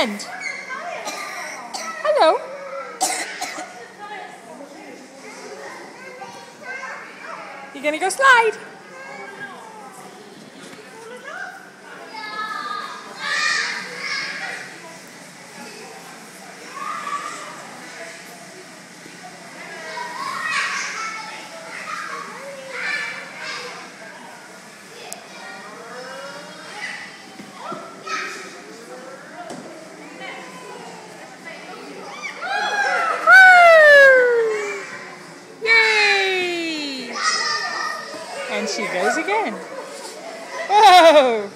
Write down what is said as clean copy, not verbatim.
friend. Hello. You gonna go slide? And she goes again. Whoa!